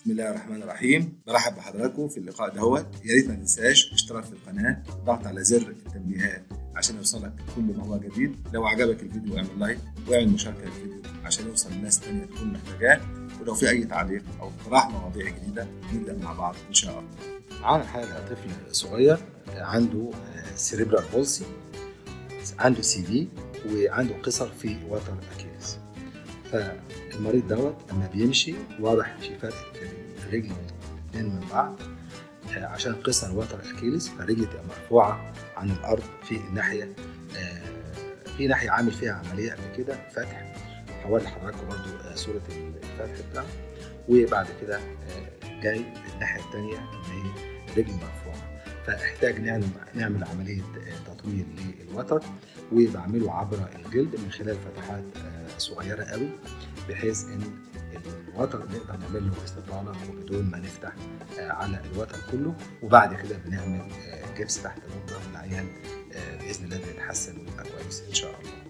بسم الله الرحمن الرحيم. برحب بحضراتكم في اللقاء دهوت. يا ريت ما تنساش الاشتراك في القناه، الضغط على زر التنبيهات عشان يوصلك كل ما هو جديد. لو عجبك الفيديو اعمل لايك واعمل مشاركه للفيديو عشان يوصل لناس ثانيه تكون محتاجاه. ولو في اي تعليق او اقتراح مواضيع جديده نبدا مع بعض ان شاء الله. معانا حالة طفل صغير عنده سيريبرال بولسي، عنده سي في وعنده قصر في وتر اكيليس. فالمريض دوت لما بيمشي واضح في فرق في الرجل الاثنين من بعض عشان قصر وتر اكيليس، فرجل تبقى مرفوعه عن الارض في الناحيه في ناحيه عامل فيها عمليه قبل كده فتح. هوري لحضراتكم برضو صوره الفتح بتاعه، وبعد كده جاي الناحيه الثانيه اللي هي رجل مرفوعه. فاحتاج نعمل عمليه تطوير للوتر، وبعمله عبر الجلد من خلال فتحات صغيره قوي بحيث ان الوتر نقدر نعمل له استطاله وبدون ما نفتح على الوتر كله. وبعد كده بنعمل جبس تحت الركبه والعيان باذن الله بيتحسن ويبقى كويس ان شاء الله.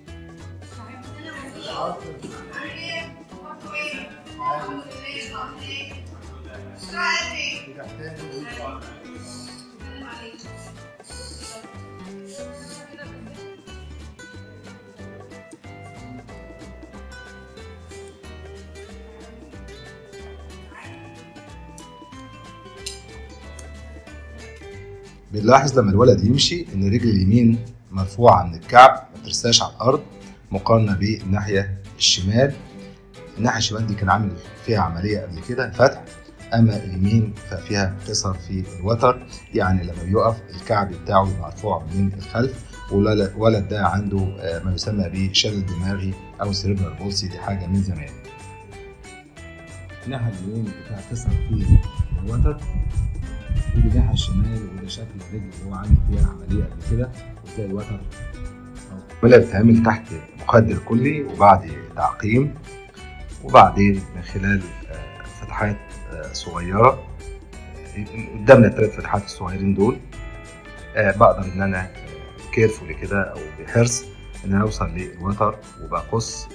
بنلاحظ لما الولد يمشي ان الرجل اليمين مرفوعه من الكعب ما ترساش على الارض مقارنه بالناحيه الشمال. الناحيه الشمال دي كان عامل فيها عمليه قبل كده فتح، اما اليمين ففيها قصر في الوتر، يعني لما بيقف الكعب بتاعه مرفوع من الخلف. والولد ده عنده ما يسمى بشلل دماغي او سيريبرال بولسي، دي حاجه من زمان. الناحيه اليمين بتاع قصر في الوتر، ودي الناحيه الشمال وده شكل الرجل اللي هو عامل فيها عمليه قبل كده، وزي الوتر ولا بتتعمل تحت مخدر كلي وبعد تعقيم، وبعدين من خلال فتحات صغيره قدامنا الثلاث فتحات الصغيرين دول. بقدر ان انا كيرفولي كده او بحرص ان انا اوصل للوتر وبقص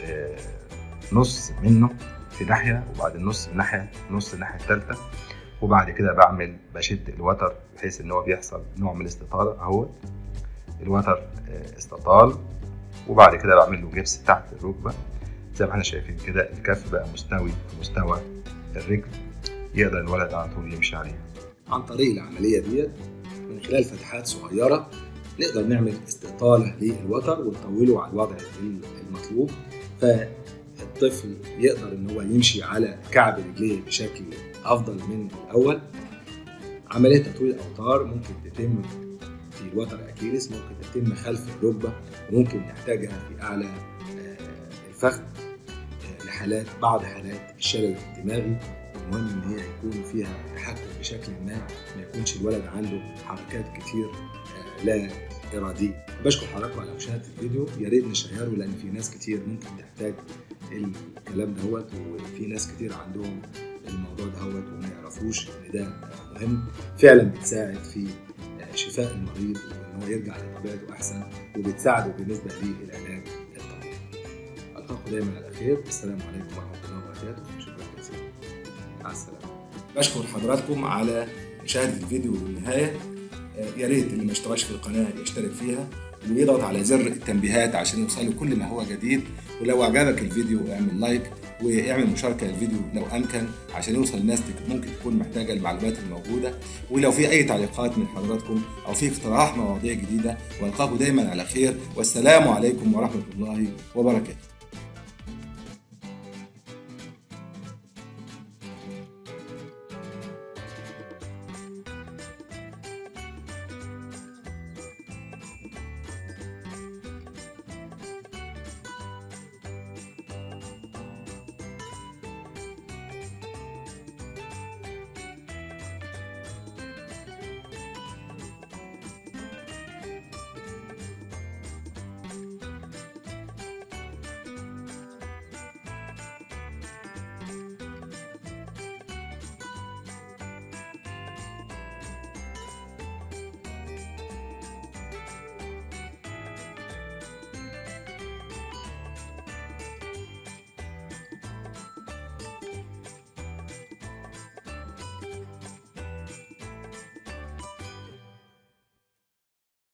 نص منه في ناحيه وبعد نص الناحيه الثالثه، وبعد كده بشد الوتر بحيث ان هو بيحصل نوع من الاستطاله. اهو الوتر استطال، وبعد كده بعمل له جبس تحت الركبه زي ما احنا شايفين كده. الكف بقى مستوي في مستوى الرجل، يقدر الولد على طول يمشي عليها. عن طريق العمليه ديت من خلال فتحات صغيره نقدر نعمل استطاله للوتر ونطوله على الوضع المطلوب، فالطفل يقدر ان هو يمشي على كعب رجليه بشكل افضل من الاول. عمليه تطويل الاوتار ممكن تتم في الوتر اكيليس، ممكن تتم خلف الركبه، وممكن نحتاجها في اعلى الفخذ بعض حالات الشلل الدماغي. المهم ان هي يكون فيها تحكم بشكل ما يكونش الولد عنده حركات كتير لا اراديه. بشكر حضراتكم على مشاهده الفيديو، يا ريت نشيره لان في ناس كتير ممكن تحتاج الكلام دهوت، وفي ناس كتير عندهم الموضوع دهوت وما يعرفوش ان ده مهم. فعلا بتساعد في شفاء المريض وان هو يرجع لطبيعته احسن، وبتساعده بالنسبه للعلاج الطبيعي. القاكم دايما على خير. السلام عليكم ورحمه الله وبركاته. شكرا جزيلا. مع السلامه. بشكر حضراتكم على مشاهده الفيديو للنهايه. يا ريت اللي ما اشتركش في القناه يشترك فيها ويضغط على زر التنبيهات عشان يوصله كل ما هو جديد. ولو عجبك الفيديو اعمل لايك واعمل مشاركه للفيديو لو امكن عشان يوصل لناس ممكن تكون محتاجه المعلومات الموجوده. ولو في اي تعليقات من حضراتكم او في اقتراح مواضيع جديده، والقاكم دايما على خير. والسلام عليكم ورحمه الله وبركاته.